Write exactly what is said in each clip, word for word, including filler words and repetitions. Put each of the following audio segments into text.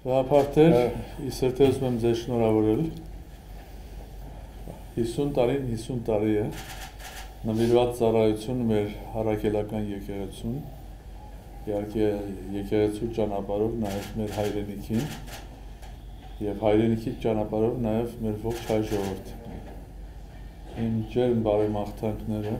Գաղափարներ, ես երբեք ուզում եմ ձեզ շնորհավորել։ հիսուն տարին հիսուն տարի է նվիրված ծառայություն մեր առաքելական եկեղեցուն, իհարկե եկեղեցու ճանապարհով նաև մեր հայրենիքին եւ հայրենիքի ճանապարհով նաև մեր ողջ հայ ժողովրդին։ Իմ ջերմ բարեմաղթանքները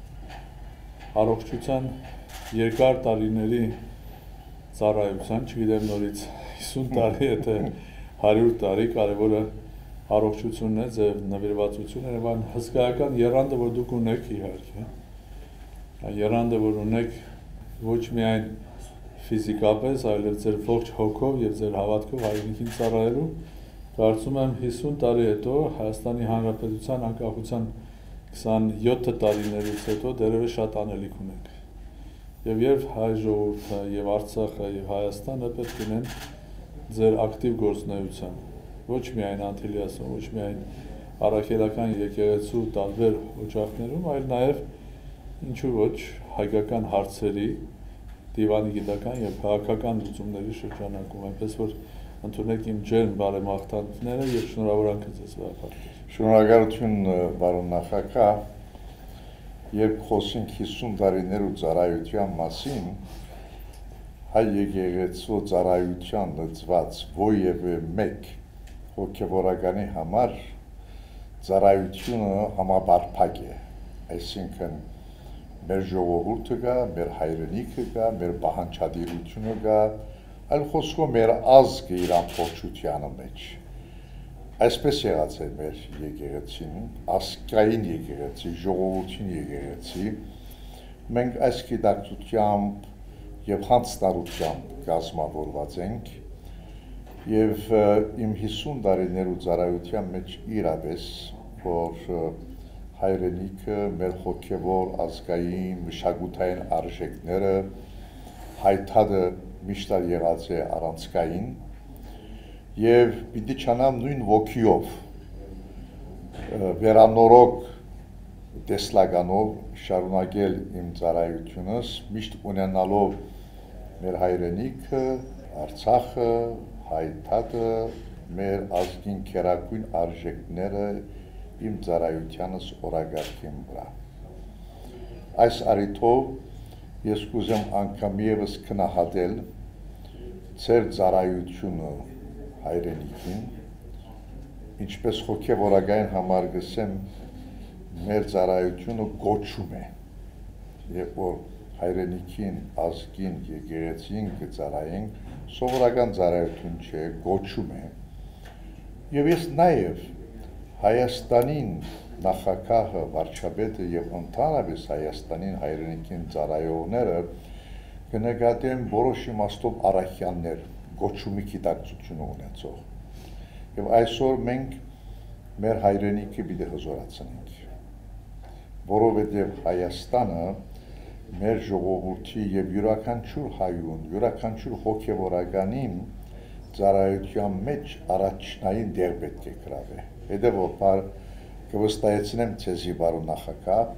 առողջության երկար տարիների ծառայության, չգիտեմ նորից հիսուն տարի է թե հարյուր տարի, կարևորը առողջությունն է, ձեր նվիրվածությունը, եւ այն հսկայական եռանդը, որ դուք ունեք իհարկե, եռանդը, որ ունեք ոչ միայն ֆիզիկապես, այլև ձեր ողջ հոգով եւ ձեր հավատքով հայրենիքին ծառայելու, կարծում եմ հիսուն տարի հետո Հայաստանի Հանրապետության անկախության քսանյոթ տարիներից հետո դեռևս շատ անելիք ունենք։ Եվ երբ հայ ժողովուրդը եւ Արցախը եւ Հայաստանը պետք ունեն ձեր ակտիվ գործունեության, ոչ միայն Անտիլիասում, ոչ միայն առաքելական եկեղեցու տարբեր օջախներում, այլ նաեւ ինչու ոչ հայկական հարցերի, դիվանի գիտական եւ քաղաքական լուծումների շրջանակում, այնպես որ ընդունեք իմ ջերմ բարեմաղթանքները եւ շնորհավորանքը ձեզ վարապետներ։ Շնորհակալություն բարոն նախագահ, երբ խոսենք հիսուն տարիներու ծառայության մասին, հայ եկեղեցու ծառայության լծված որևէ մեկ հոգևորականի համար ծառայությունը համապարփակ է, այսինքն մեր ժողովուրդը կա, մեր հայրենիքը կա, մեր պահանջադիրությունը կա, այլ խոսքով մեր ազգը իր ամբողջությանը մեջ։ Այսպես եղած է մեր եկեղեցին, ազգային եկեղեցի, ժողովրդին եկեղեցի, մենք այս գիտակցությամբ եւ հանցնարությամբ կազմավորված ենք եւ իմ հիսուն տարիներու ծառայության մեջ իրապես, որ հայրենիքը, մեր հոգևոր ազգային մշակութային արժեքները հայտարարը միշտ եղած է առանցքային եւ պիտի չանամ նույն ոգիով վերանորոգ տեսլականով շարունակել իմ ծառայությունս միշտ ունենալով մեր հայրենիքը, Արցախը, հայտարարը, մեր ազգին քերակույն արժեքները իմ ծառայությանս օրագարկին վրա։ Այս առիթով ես կուզեմ անգամ եւս քնահատել ձեր ծառայությունը հայրենիքին, ինչպես հոգևորական համար գսեմ մեր ծառայությունը գոչում է, երբ որ հայրենիքին, ազգին, եկեղեցին կծառայենք, սովորական ծառայություն չէ, գոչում է։ Եվ ես նաեւ Հայաստանին նախագահը, վարչապետը եւ ընդհանրապես Հայաստանին հայրենիքին ծառայողները կնկատեն որոշ իմաստով առաքյաններ, գոչումի գիտակցություն ունեցող։ Եվ այսօր մենք մեր հայրենիքը պիտի հզորացնենք, որովհետեւ Հայաստանը մեր ժողովրդի եւ յուրաքանչյուր հայուն, յուրաքանչյուր հոգեվորականին ծառայության մեջ առաջնային դեր պետք է գրավի։ Հետևաբար կվստահեցնեմ ցեզի բարոն նախագահ,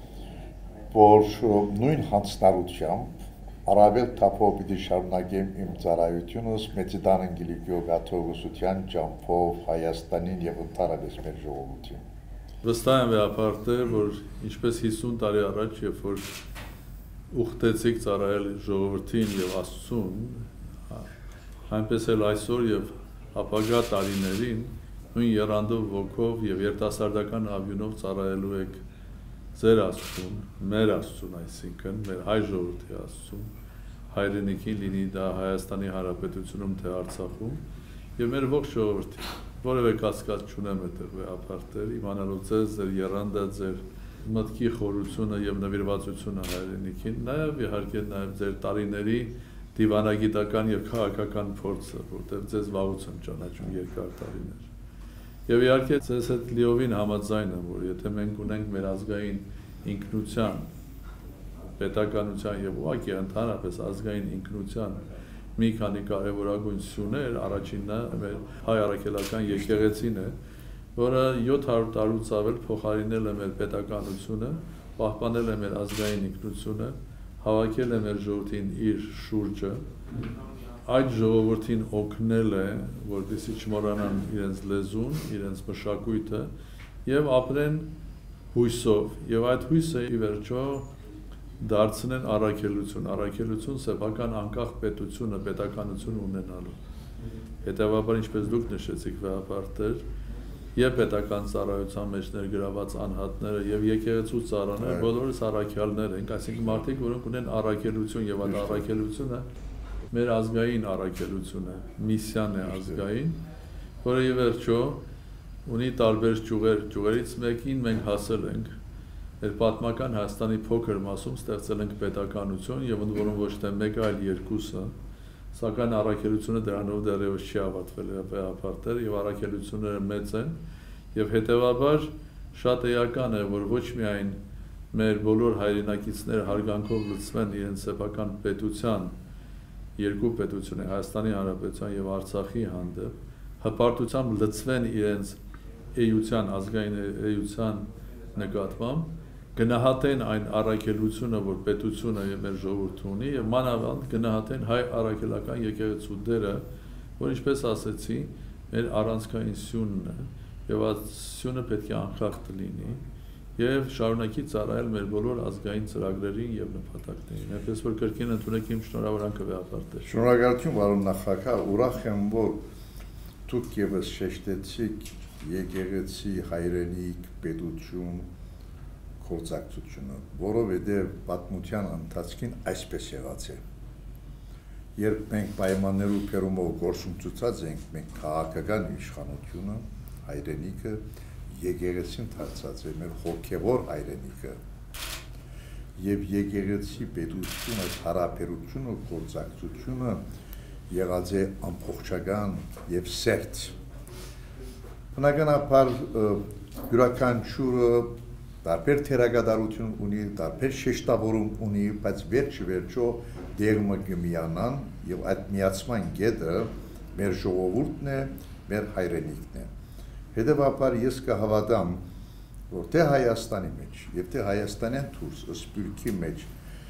որ նույն հանցնարությամբ առավել թափով պիտի շարունակեմ իմ ծառայությունս Մեծիդան Անգելիկիո կաթողիկոսության ճամփով Հայաստանին եւ ընդհանրապես մեր ժողովրդին։ Վստահ եմ վերապարտել, որ ինչպես հիսուն տարի առաջ, երբ որ ուխտեցիք ծառայել ժողովրդին եւ Աստծուն, այնպես էլ այսօր եւ ապագա տարիներին նույն եռանդով ոգով եւ երիտասարդական աբյունով ծառայելու եք ձեր Աստծուն, մեր Աստծուն, այսինքն մեր հայ ժողովրդի Աստծուն, հայրենիքին լինի դա Հայաստանի Հանրապետությունում թե Արցախում եւ մեր ողջ ժողովրդին, որևէ կասկած չունեմ այդտեղ վերապարտել, իմանալով ձեզ, ձեր եռանդը, ձեր մտքի խորությունը եւ նվիրվածությունը հայրենիքին, նաեւ իհարկե նաեւ ձեր տարիների դիվանագիտական եւ քաղաքական փորձը, որտեղ ձեզ վաղուց եմ ճանաչում երկար տարիներ։ Եվ իհարկե ձեզ հետ լիովին համաձայն եմ, որ եթե մենք ունենք մեր ազգային ինքնության, պետականության եւ ուղղակի ընդհանրապես ազգային ինքնության մի քանի կարևորագույն սյուներ, առաջինը մեր հայ առաքելական եկեղեցին է, որը յոթ հարյուր տարուց ավել փոխարինել է մեր պետականությունը, պահպանել է մեր ազգային ինքնությունը, հավաքել է մեր ժողովրդին իր շուրջը, այդ ժողովրդին օգնել է, որպեսզի չմոռանան իրենց լեզուն, իրենց մշակույթը եւ ապրեն հույսով, եւ այդ հույսը ի վերջո դարձնեն առաքելություն, առաքելություն սեփական անկախ պետությունը, պետականություն ունենալու։ Հետևաբար, ինչպես դուք նշեցիք վեհապարտեր, եւ պետական ծառայության մեջ ներգրաված անհատները եւ եկեղեցու ծառաները բոլորս առաքյալներ ենք, այսինքն մարդիկ, որոնք ունեն առաքելություն եւ այդ առաքելությունը մեր ազգային առաքելություն է, միսիան է ազգային, որը ի վերջո ունի տարբեր ճյուղեր, ճյուղերից մեկին մենք հասել ենք, մեր պատմական Հայաստանի փոքր մասում ստեղծել ենք պետականություն եւ ընդ որում ոչ թե մեկը, այլ երկուսը, սակայն առաքելությունը դրանով դեռևս չի ավարտվել վեհապարտեր եւ առաքելությունները մեծ են եւ հետեւաբար շատ էական է, որ ոչ միայն մեր բոլոր հայրենակիցները հարգանքով լցվեն իրենց սեփական պետության երկու պետությունների Հայաստանի Հանրապետության եւ Արցախի հանդեպ, հպարտությամբ լցվեն իրենց էության, ազգային էության նկատմամբ, գնահատեն այն առաքելությունը, որ պետությունը եւ մեր ժողովուրդը ունի եւ մանավանդ գնահատեն հայ առաքելական եկեղեցու դերը, որ ինչպես ասեցի, մեր առանցքային սյունն է եւ այդ սյունը պետք է անխախտ լինի եւ շարունակի ծառայել մեր բոլոր ազգային ծրագրերին եւ նպատակներին։ Այնպես որ կրկին ընդունեք իմ շնորհավորանքը վեհապարտեր։ Շնորհակալություն, պարոն նախագահ, ուրախ եմ, որ դուք եւս շեշտեցիք եկեղեցի հայրենիք, պետություն, գործակցությունը, որովհետև պատմության ընթացքին այսպես եղած է։ Երբ մենք պայմաններ ու փերումով գործունեացած ենք, մենք քաղաքական իշխանությունը, հայրենիքը, եկեղեցին դարձած է մեր հոգևոր հայրենիքը, եւ եկեղեցի պետությունը, հարաբերությունը, գործակցությունը եղած է ամբողջական եւ սերտ։ Բնականաբար յուրաքանչյուրը տարբեր թերագադարություն ունի, տարբեր շեշտավորում ունի, բայց վերջի վերջո դերումը կմիանան եւ այդ միացման կետը մեր ժողովուրդն է, մեր հայրենիքն է։ Հետևաբար ես կհավատամ, որ թե Հայաստանի մեջ եւ թե Հայաստանյան դուրս սփյուռքի մեջ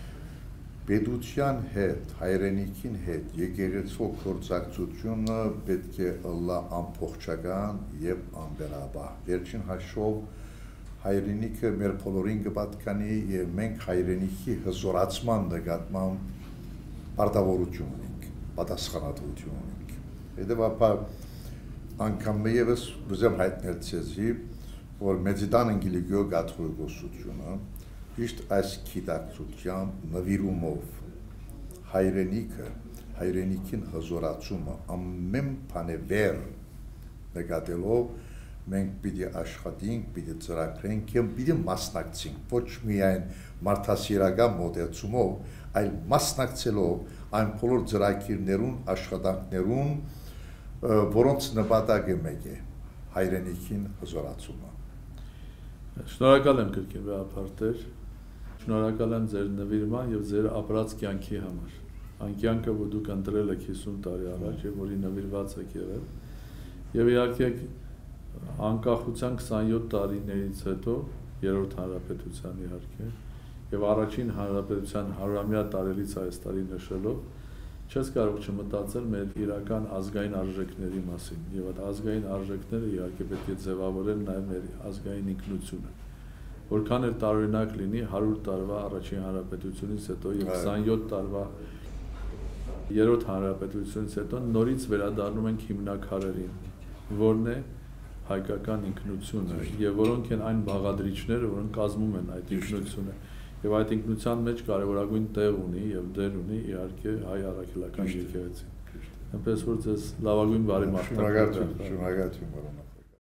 պետության հետ, հայրենիքին հետ եկեղեցու գործակցությունը պետք է ըլլա ամբողջական եւ անբերաբար։ Վերջին հաշվով հայրենիքը մեր բոլորին կպատկանի եւ մենք հայրենիքի հզորացման նկատմամբ պարտավորություն ունենք, պատասխանատվություն ունենք։ Հետևաբար անգամ եւս ուզեմ հայտնել ցեզի, որ մեծիտան անգլիգյո գաթողիկոսությունը ճիշտ այս գիտակցությամբ նվիրումով հայրենիքը, հայրենիքին հզորացումը ամեն բանը վեր նկատելով մենք պիտի աշխատենք, պիտի ծրագրենք եւ պիտի մասնակցենք ոչ միայն մարդասիրական մոտեցումով, այլ մասնակցելով այն բոլոր ծրագրերուն, աշխատանքներուն, որոնց նպատակը մեկ է հայրենիքին հզորացումը։ Շնորհակալ եմ կրկին վեհապարտեր, շնորհակալ եմ ձեր նվիրման եւ ձեր ապրած կյանքի համար։ Այն կյանքը, որ դուք ընտրել եք հիսուն տարի առաջ եւ որի նվիրված եք եղել, եւ իհարկե անկախության քսանյոթ տարիներից հետո, երրորդ հանրապետության իհարկե, եւ առաջին հանրապետության հարյուրամյա տարելից այս տարի նշելով, չես կարող չմտածել մեր իրական ազգային արժեքների մասին, եւ այդ ազգային արժեքները իհարկե պետք է ձևավորել նաեւ մեր ազգային ինքնությունը, որքան էլ տարօրինակ լինի հարյուր տարվա առաջին հանրապետությունից հետո եւ քսանյոթ տարվա երրորդ հանրապետությունից հետո նորից վերադառնում ենք հիմնակարերին, որն է հայկական ինքնությունը եւ որոնք են այն բաղադրիչները, որոնք կազմում են այդ ինքնությունը եւ այդ ինքնության մեջ կարեւորագույն տեղ ունի եւ դեր ունի իհարկե հայ առաքելական եկեղեցին։ Այնպես որ ձեզ լավագույն բարի մաղթանք։ Շնորհակալություն, շնորհակալություն,